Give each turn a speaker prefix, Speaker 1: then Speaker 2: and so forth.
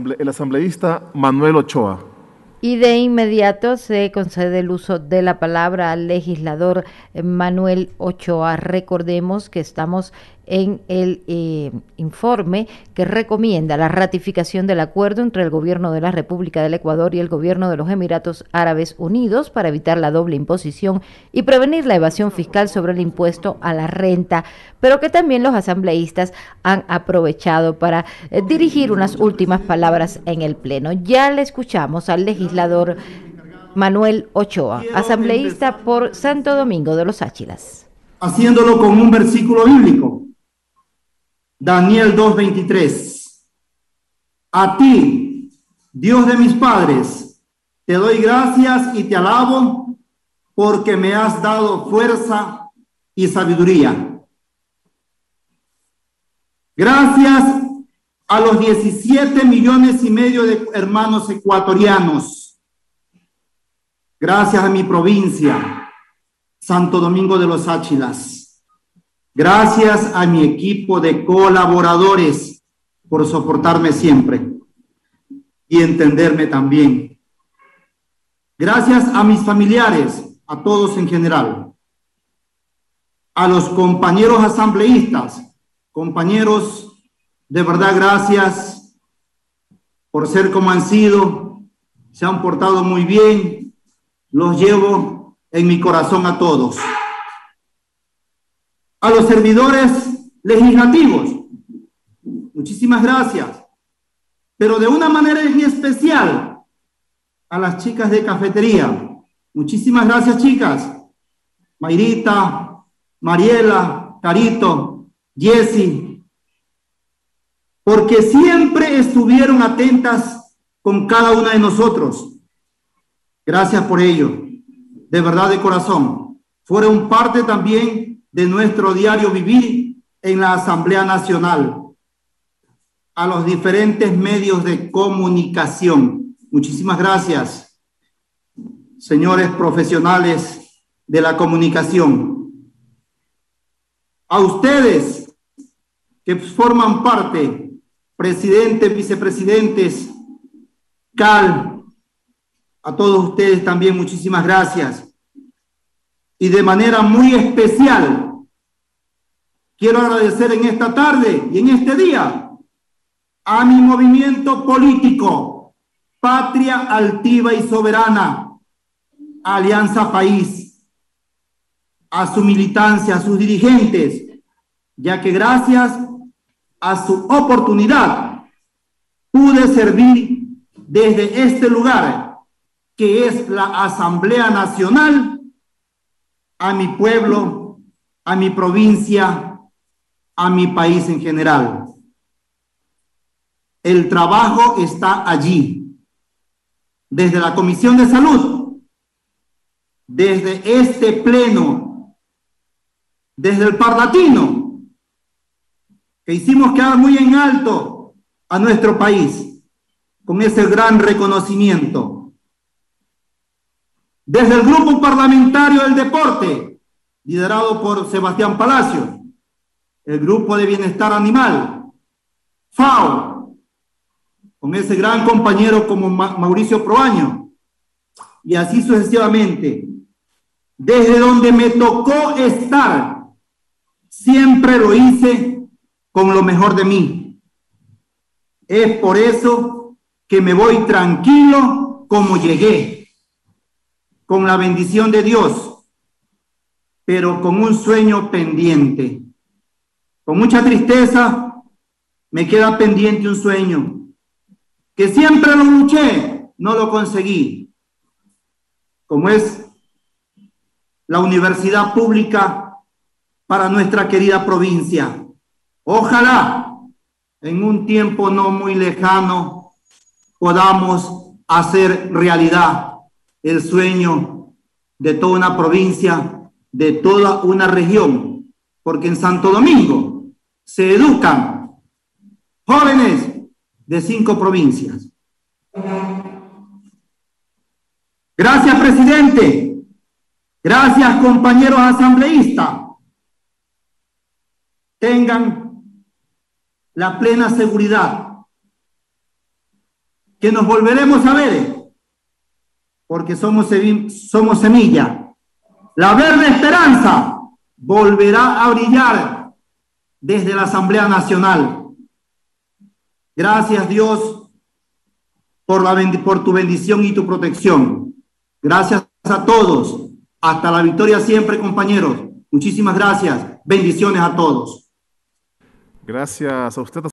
Speaker 1: el asambleísta Manuel Ochoa.
Speaker 2: Y de inmediato se concede el uso de la palabra al legislador Manuel Ochoa. Recordemos que estamos en el informe que recomienda la ratificación del acuerdo entre el gobierno de la República del Ecuador y el gobierno de los Emiratos Árabes Unidos para evitar la doble imposición y prevenir la evasión fiscal sobre el impuesto a la renta, pero que también los asambleístas han aprovechado para dirigir unas últimas palabras en el Pleno. Ya le escuchamos al legislador Manuel Ochoa, asambleísta por Santo Domingo de los Áchilas.
Speaker 3: Haciéndolo con un versículo bíblico. Daniel 2:23. A ti, Dios de mis padres, te doy gracias y te alabo porque me has dado fuerza y sabiduría. Gracias a los 17,5 millones de hermanos ecuatorianos. Gracias a mi provincia, Santo Domingo de los Áchilas. Gracias a mi equipo de colaboradores por soportarme siempre y entenderme también. Gracias a mis familiares, a todos en general. A los compañeros asambleístas, compañeros, de verdad gracias por ser como han sido, se han portado muy bien, los llevo en mi corazón a todos. A los servidores legislativos, muchísimas gracias, pero de una manera en especial a las chicas de cafetería. Muchísimas gracias, chicas. Mayrita, Mariela, Carito, Jessy, porque siempre estuvieron atentas con cada una de nosotros. Gracias por ello, de verdad, de corazón. Fueron parte también de nuestro diario vivir en la Asamblea Nacional. A los diferentes medios de comunicación, muchísimas gracias, señores profesionales de la comunicación. A ustedes que forman parte, presidentes, vicepresidentes, CAL, a todos ustedes también muchísimas gracias. Y de manera muy especial, quiero agradecer en esta tarde y en este día a mi movimiento político, Patria Altiva y Soberana, Alianza País, a su militancia, a sus dirigentes, ya que gracias a su oportunidad pude servir desde este lugar, que es la Asamblea Nacional, a mi pueblo, a mi provincia, a mi país en general. El trabajo está allí, desde la Comisión de Salud, desde este pleno, desde el Parlatino, que hicimos quedar muy en alto a nuestro país, con ese gran reconocimiento. Desde el Grupo Parlamentario del Deporte, liderado por Sebastián Palacio, el Grupo de Bienestar Animal, FAO, con ese gran compañero como Mauricio Proaño, y así sucesivamente. Desde donde me tocó estar, siempre lo hice con lo mejor de mí. Es por eso que me voy tranquilo como llegué, con la bendición de Dios, pero con un sueño pendiente. Con mucha tristeza me queda pendiente un sueño, que siempre lo luché, no lo conseguí, como es la universidad pública para nuestra querida provincia. Ojalá en un tiempo no muy lejano podamos hacer realidad el sueño de toda una provincia, de toda una región, porque en Santo Domingo se educan jóvenes de 5 provincias. Gracias, presidente. Gracias, compañeros asambleístas. Tengan la plena seguridad que nos volveremos a ver, porque somos semilla. La verde esperanza volverá a brillar desde la Asamblea Nacional. Gracias, Dios, por tu bendición y tu protección. Gracias a todos. Hasta la victoria siempre, compañeros. Muchísimas gracias. Bendiciones a todos.
Speaker 1: Gracias a usted.